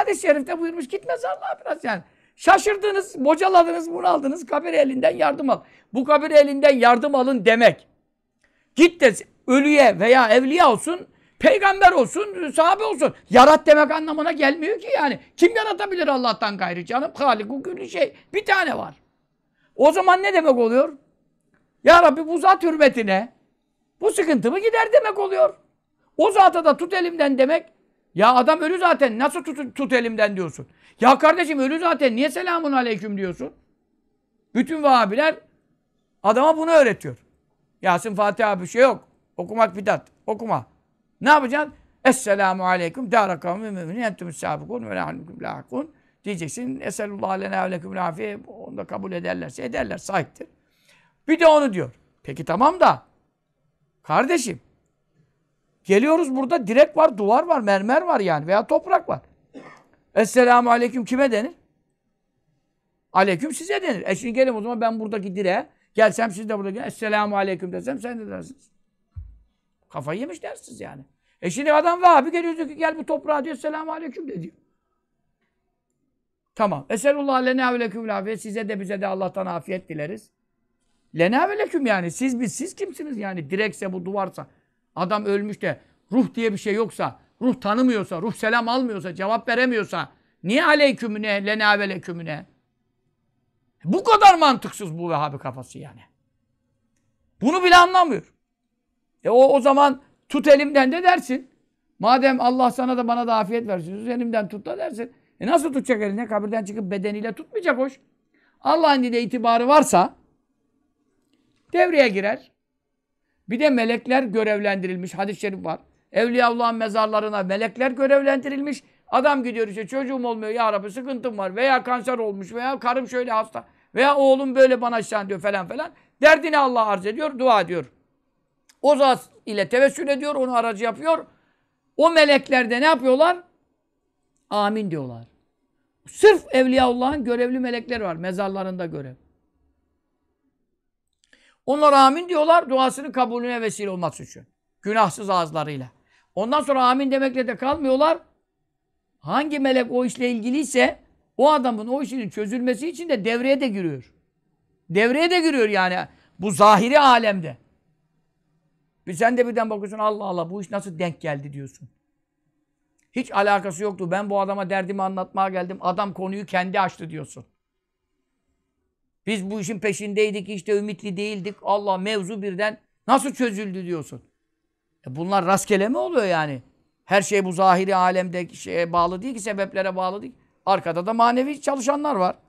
Hadis-i şerifte buyurmuş git mezarlığa biraz yani. Şaşırdınız, bocaladınız, bunaldınız. Kabir elinden yardım al. Bu kabir elinden yardım alın demek. Git de ölüye veya evliya olsun, peygamber olsun, sahabe olsun. Yarat demek anlamına gelmiyor ki yani. Kim yaratabilir Allah'tan gayrı canım? Halik-u külli şey. Bir tane var. O zaman ne demek oluyor? Ya Rabbi bu zat hürmetine bu sıkıntımı gider demek oluyor. O zata da tut elimden demek. Ya adam ölü zaten. Nasıl tut elimden diyorsun? Ya kardeşim ölü zaten. Niye selamun aleyküm diyorsun? Bütün Vahabiler adama bunu öğretiyor. Yasin Fatiha bir şey yok. Okumak bidat. Okuma. Ne yapacaksın? Esselamu aleyküm. Dâra kavmi müminin entümüs sâbikûn ve lâhâlüküm lâhâkûn. Diyeceksin. Eselullah aleyna ve leküm lâfiye. Onu da kabul ederlerse ederler. Sahiptir. Bir de onu diyor. Peki tamam da kardeşim geliyoruz burada direk var, duvar var, mermer var yani veya toprak var. Esselamu aleyküm kime denir? Aleyküm size denir. Şimdi gelin o zaman ben buradaki direğe gelsem siz de burada gelin. Esselamu aleyküm desem sen de dersiniz. Kafayı yemiş dersiniz yani. Şimdi adam Vahabi geliyor diyor ki gel bu toprağa diyor Esselamu aleyküm de diyor. Tamam. Eselullah lena ve leküm afiyet. Size de bize de Allah'tan afiyet dileriz. Lena ve leküm yani. Siz kimsiniz yani? Direkse bu duvarsa. Adam ölmüş de ruh diye bir şey yoksa, ruh tanımıyorsa, ruh selam almıyorsa, cevap veremiyorsa niye aleykümüne, lena ve lekümüne? Bu kadar mantıksız bu Vehhabi kafası yani. Bunu bile anlamıyor. O zaman tut elimden de dersin. Madem Allah sana da bana da afiyet versin, elimden tut da dersin. Nasıl tutacak eline? Kabirden çıkıp bedeniyle tutmayacak hoş. Allah'ın dine itibarı varsa devreye girer. Bir de melekler görevlendirilmiş. Hadis-i şerif var. Evliyaullah'ın mezarlarına melekler görevlendirilmiş. Adam gidiyor işte çocuğum olmuyor ya Rabbi sıkıntım var veya kanser olmuş veya karım şöyle hasta veya oğlum böyle bana şan diyor falan falan. Derdini Allah'a arz ediyor, dua ediyor. O zat ile tevessül ediyor, onu aracı yapıyor. O melekler de ne yapıyorlar? Amin diyorlar. Sırf Evliyaullah'ın görevli melekleri var. Mezarlarında görev. Onlar amin diyorlar, duasının kabulüne vesile olması için. Günahsız ağızlarıyla. Ondan sonra amin demekle de kalmıyorlar. Hangi melek o işle ilgiliyse o adamın o işinin çözülmesi için de devreye de giriyor. Devreye de giriyor yani bu zahiri alemde. Sen de birden bakıyorsun Allah Allah bu iş nasıl denk geldi diyorsun. Hiç alakası yoktu. Ben bu adama derdimi anlatmaya geldim. Adam konuyu kendi açtı diyorsun. Biz bu işin peşindeydik, işte ümitli değildik. Allah mevzu birden nasıl çözüldü diyorsun. Bunlar rastgele mi oluyor yani? Her şey bu zahiri alemde şeye bağlı değil ki, sebeplere bağlı değil. Arkada da manevi çalışanlar var.